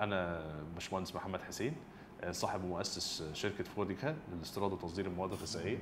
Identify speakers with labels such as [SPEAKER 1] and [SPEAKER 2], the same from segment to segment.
[SPEAKER 1] أنا باشمهندس محمد حسين، صاحب ومؤسس شركة فوديكا للاستيراد وتصدير المواد الغذائية.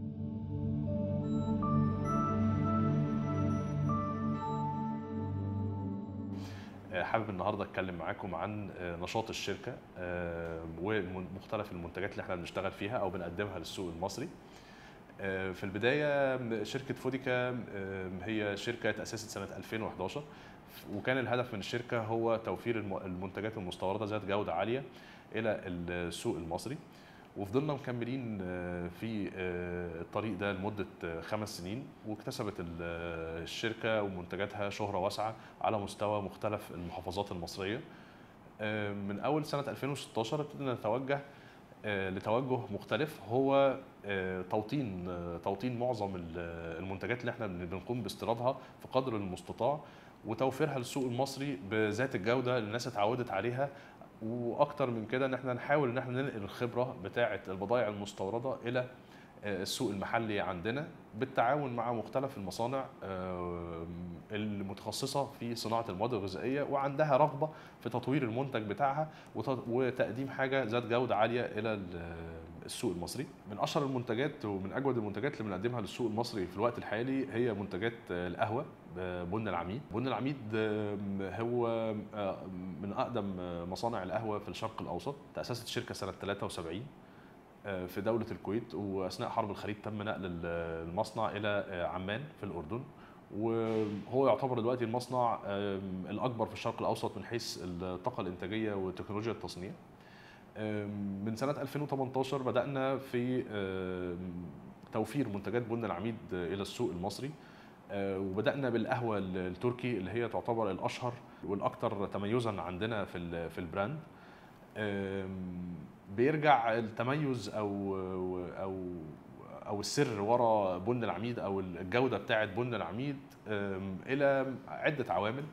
[SPEAKER 1] حابب النهارده اتكلم معاكم عن نشاط الشركة ومختلف المنتجات اللي احنا بنشتغل فيها او بنقدمها للسوق المصري. في البداية شركة فوديكا هي شركة تأسست سنة 2011، وكان الهدف من الشركة هو توفير المنتجات المستوردة ذات جودة عالية إلى السوق المصري. وفضلنا مكملين في الطريق ده لمدة 5 سنين، واكتسبت الشركة ومنتجاتها شهرة واسعة على مستوى مختلف المحافظات المصرية. من أول سنة 2016 ابتدينا نتوجه لتوجه مختلف، هو توطين معظم المنتجات اللي احنا بنقوم باستيرادها في قدر المستطاع، وتوفيرها للسوق المصري بذات الجودة اللي الناس اتعودت عليها. واكتر من كده ان احنا نحاول ان احنا ننقل الخبره بتاعه البضائع المستورده الى السوق المحلي عندنا، بالتعاون مع مختلف المصانع المتخصصه في صناعه المواد الغذائيه وعندها رغبه في تطوير المنتج بتاعها وتقديم حاجه ذات جوده عاليه الى السوق المصري. من اشهر المنتجات ومن اجود المنتجات اللي بنقدمها للسوق المصري في الوقت الحالي هي منتجات القهوه بن العميد. بن العميد هو من اقدم مصانع القهوه في الشرق الاوسط. تاسست الشركه سنه 73 في دولة الكويت، وأثناء حرب الخليج تم نقل المصنع إلى عمان في الأردن، وهو يعتبر دلوقتي المصنع الأكبر في الشرق الأوسط من حيث الطاقة الإنتاجية وتكنولوجيا التصنيع. من سنة 2018 بدأنا في توفير منتجات بن العميد إلى السوق المصري، وبدأنا بالقهوة التركي اللي هي تعتبر الأشهر والأكثر تميزا عندنا في البراند. بيرجع التميز او السر ورا بن العميد او الجوده بتاعه بن العميد الى عده عوامل،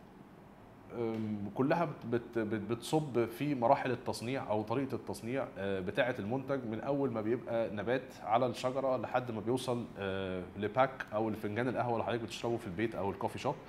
[SPEAKER 1] كلها بتصب في مراحل التصنيع او طريقه التصنيع بتاعه المنتج، من اول ما بيبقى نبات على الشجره لحد ما بيوصل لباك او لفنجان القهوه اللي حضرتك بتشربه في البيت او الكوفي شوب.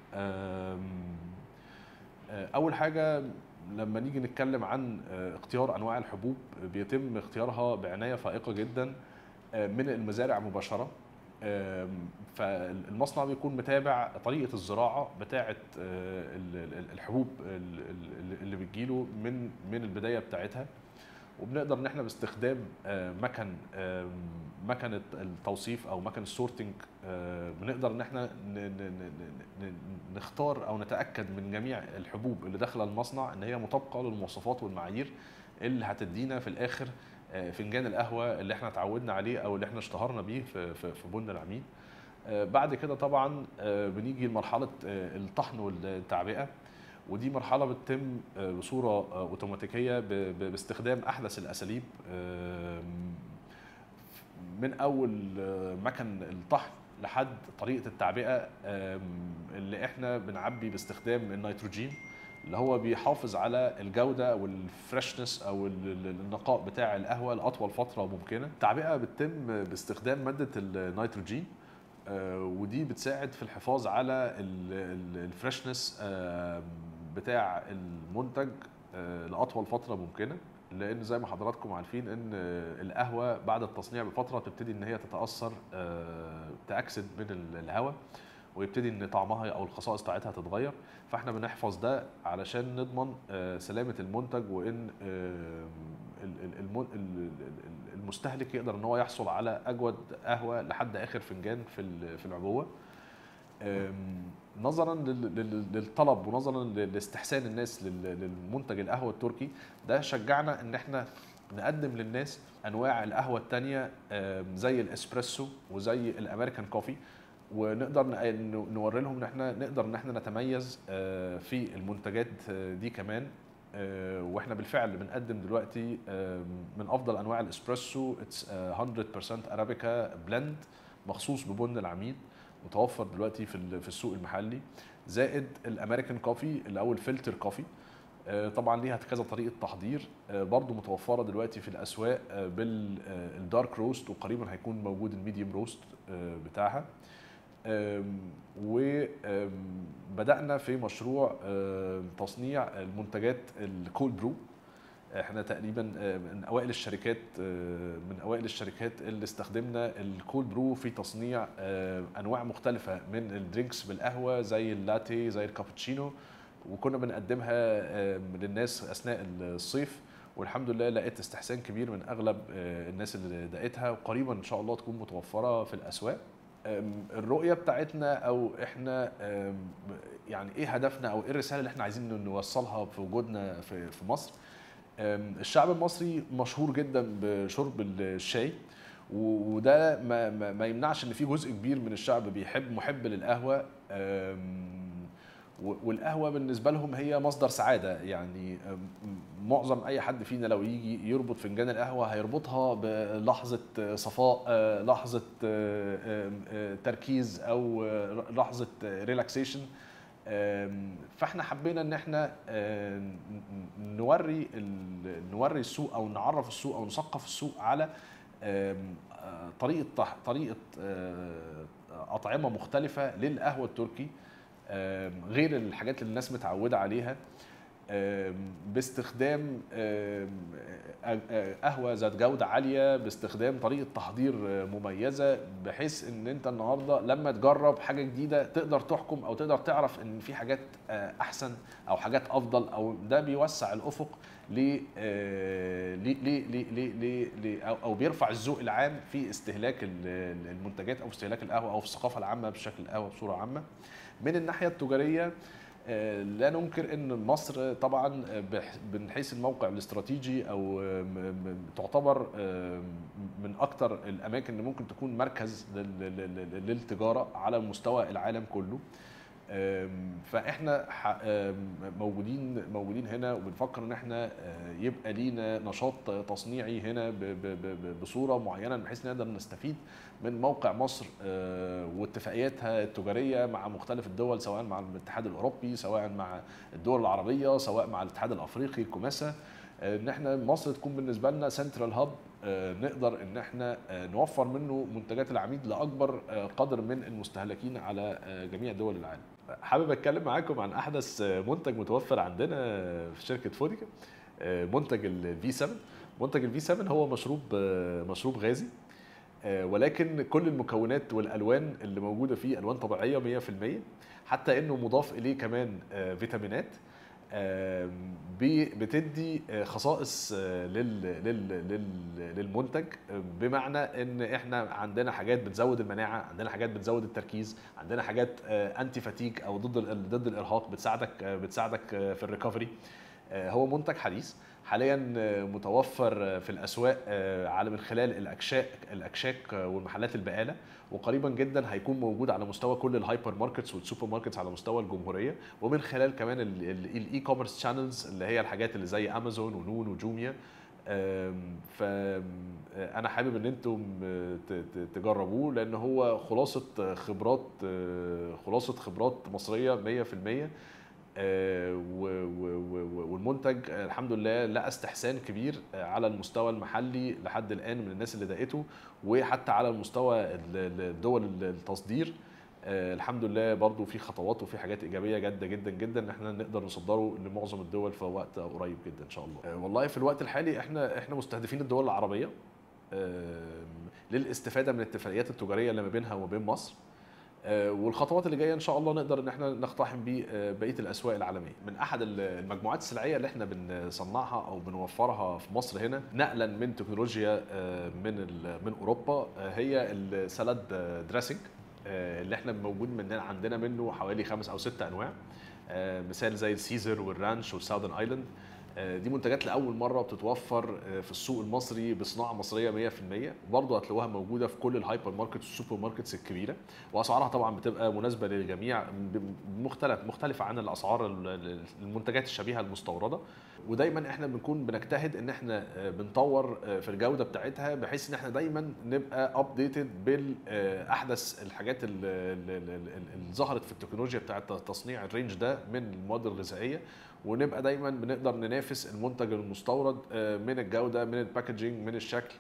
[SPEAKER 1] اول حاجه لما نيجي نتكلم عن اختيار انواع الحبوب، بيتم اختيارها بعنايه فائقه جدا من المزارع مباشره. فالمصنع بيكون متابع طريقه الزراعه بتاعه الحبوب اللي بتجيله من البدايه بتاعتها، وبنقدر ان احنا باستخدام مكن التوصيف او مكن السورتنج بنقدر ان احنا نختار او نتاكد من جميع الحبوب اللي داخله المصنع ان هي مطابقه للمواصفات والمعايير اللي هتدينا في الاخر فنجان القهوه اللي احنا اتعودنا عليه او اللي احنا اشتهرنا بيه في بن العميد. بعد كده طبعا بنيجي لمرحله الطحن والتعبئه، ودي مرحلة بتتم بصورة اوتوماتيكية باستخدام احدث الاساليب، من اول مكن الطحن لحد طريقة التعبئة اللي احنا بنعبي باستخدام النيتروجين اللي هو بيحافظ على الجودة والفريشنس او النقاء بتاع القهوة لاطول فترة ممكنة. التعبئة بتتم باستخدام مادة النيتروجين، ودي بتساعد في الحفاظ على الفريشنس بتاع المنتج لاطول فتره ممكنه، لان زي ما حضراتكم عارفين ان القهوه بعد التصنيع بفتره تبتدي ان هي تتاثر تاكسد من الهواء، ويبتدي ان طعمها او الخصائص بتاعتها تتغير. فاحنا بنحفظ ده علشان نضمن سلامه المنتج، وان المستهلك يقدر ان هو يحصل على اجود قهوه لحد اخر فنجان في العبوه. نظرا للطلب ونظرا لاستحسان الناس للمنتج القهوه التركي ده، شجعنا ان احنا نقدم للناس انواع القهوه الثانيه زي الاسبريسو وزي الامريكان كوفي، ونقدر نوري لهم ان احنا نقدر ان احنا نتميز في المنتجات دي كمان. واحنا بالفعل بنقدم دلوقتي من افضل انواع الاسبريسو، اتس 100% ارابيكا بلند مخصوص ببن العميد، متوفر دلوقتي في السوق المحلي، زائد الامريكان كوفي اللي هو الفلتر كوفي. طبعا ليها كذا طريقه تحضير برضو متوفره دلوقتي في الاسواق بالدارك روست، وقريبا هيكون موجود الميديوم روست بتاعها. وبدأنا في مشروع تصنيع المنتجات الكولد برو. احنا تقريبا من اوائل الشركات اللي استخدمنا الكولد برو في تصنيع انواع مختلفه من الدرينكس بالقهوه، زي اللاتيه زي الكابتشينو، وكنا بنقدمها للناس اثناء الصيف، والحمد لله لقيت استحسان كبير من اغلب الناس اللي دقتها، وقريبا ان شاء الله تكون متوفره في الاسواق. الرؤيه بتاعتنا او احنا يعني ايه هدفنا او ايه الرساله اللي احنا عايزين نوصلها في وجودنا في مصر. الشعب المصري مشهور جدا بشرب الشاي، وده ما يمنعش ان في جزء كبير من الشعب محب للقهوه، والقهوه بالنسبه لهم هي مصدر سعاده. يعني معظم اي حد فينا لو يجي يربط فنجان القهوه هيربطها بلحظه صفاء، لحظه تركيز، او لحظه ريلاكسيشن. فاحنا حبينا ان احنا نوري السوق او نعرف السوق او نثقف السوق على طريقه اطعمه مختلفه للقهوه التركي، غير الحاجات اللي الناس متعوده عليها، باستخدام قهوه ذات جوده عاليه، باستخدام طريقه تحضير مميزه، بحيث ان انت النهارده لما تجرب حاجه جديده تقدر تحكم او تقدر تعرف ان في حاجات احسن او حاجات افضل، او ده بيوسع الافق او بيرفع الذوق العام في استهلاك المنتجات او في استهلاك القهوه او في الثقافه العامه بشكل القهوه بصوره عامه. من الناحيه التجاريه لا ننكر ان مصر طبعا من حيث الموقع الاستراتيجي او تعتبر من اكثر الاماكن اللي ممكن تكون مركز للتجاره على مستوى العالم كله. فاحنا موجودين هنا، وبنفكر ان احنا يبقى لينا نشاط تصنيعي هنا بصوره معينه، بحيث نقدر نستفيد من موقع مصر واتفاقياتها التجاريه مع مختلف الدول، سواء مع الاتحاد الاوروبي، سواء مع الدول العربيه، سواء مع الاتحاد الافريقي كوماسا، ان احنا مصر تكون بالنسبه لنا سنترال هاب، نقدر ان احنا نوفر منه منتجات العميد لاكبر قدر من المستهلكين على جميع دول العالم. حابب اتكلم معاكم عن احدث منتج متوفر عندنا في شركه فوديكا، منتج الفي 7. منتج الفي 7 هو مشروب غازي، ولكن كل المكونات والالوان اللي موجوده فيه الوان طبيعيه 100%، حتى انه مضاف اليه كمان فيتامينات بتدي خصائص للمنتج، بمعنى ان احنا عندنا حاجات بتزود المناعه، عندنا حاجات بتزود التركيز، عندنا حاجات انتي فاتيج او ضد الارهاق، بتساعدك في الريكفري. هو منتج حديث حاليا متوفر في الاسواق على من خلال الاكشاك والمحلات البقاله، وقريبا جدا هيكون موجود على مستوى كل الهايبر ماركتس والسوبر ماركتس على مستوى الجمهوريه، ومن خلال كمان الاي كوميرس شانلز اللي هي الحاجات اللي زي امازون ونون وجوميا. فانا حابب ان انتم تجربوه، لان هو خلاصه خبرات مصريه 100%. والمنتج الحمد لله لقى استحسان كبير على المستوى المحلي لحد الان من الناس اللي دقته، وحتى على المستوى دول التصدير. الحمد لله برضو في خطوات وفي حاجات ايجابيه جدا جدا جدا ان احنا نقدر نصدره لمعظم الدول في وقت قريب جدا ان شاء الله. والله في الوقت الحالي احنا مستهدفين الدول العربيه للاستفاده من الاتفاقيات التجاريه اللي ما بينها وما بين مصر، والخطوات اللي جايه ان شاء الله نقدر ان احنا نقتحم بقيه الاسواق العالميه. من احد المجموعات السلعيه اللي احنا بنصنعها او بنوفرها في مصر هنا نقلا من تكنولوجيا من اوروبا، هي السلاد دريسنج اللي احنا موجود عندنا منه حوالي 5 أو 6 انواع، مثال زي السيزر والرانش والساودن ايلاند. دي منتجات لاول مره بتتوفر في السوق المصري بصناعه مصريه 100%، برضه هتلاقوها موجوده في كل الهايبر ماركتس والسوبر ماركتس الكبيره، واسعارها طبعا بتبقى مناسبه للجميع، مختلفه عن الاسعار المنتجات الشبيهه المستورده. ودايما احنا بنكون بنجتهد ان احنا بنطور في الجوده بتاعتها، بحيث ان احنا دايما نبقى ابديتد بالاحدث الحاجات اللي ظهرت في التكنولوجيا بتاعت تصنيع الرينج ده من المواد الغذائيه، ونبقى دايما بنقدر ننافس المنتج المستورد من الجوده، من الباكجينج، من الشكل،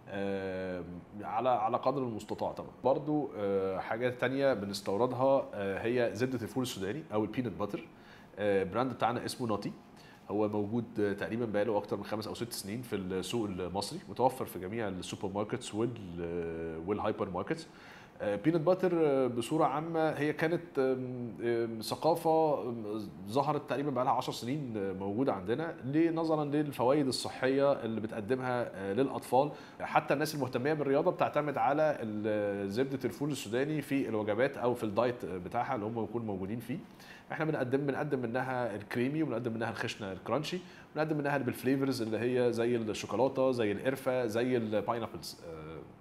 [SPEAKER 1] على قدر المستطاع طبعا. برضو حاجات تانية بنستوردها هي زبده الفول السوداني او البينت باتر. براند بتاعنا اسمه نوتي، هو موجود تقريبا بقاله اكتر من 5 او 6 سنين في السوق المصري، متوفر في جميع السوبر ماركتس والهايبر ماركتس. بينت باتر بصوره عامه هي كانت ثقافه ظهرت تقريبا بقى لها 10 سنين موجوده عندنا، نظرا للفوائد الصحيه اللي بتقدمها للاطفال. حتى الناس المهتميه بالرياضه بتعتمد على زبده الفول السوداني في الوجبات او في الدايت بتاعها اللي هم بيكونوا موجودين فيه. احنا بنقدم منها الكريمي، وبنقدم منها الخشنه الكرانشي، بنقدم منها بالفليفرز اللي هي زي الشوكولاته، زي القرفه، زي الباينابلز.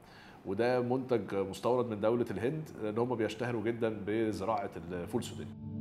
[SPEAKER 1] وده منتج مستورد من دولة الهند، لأن هم بيشتهروا جدا بزراعة الفول السوداني.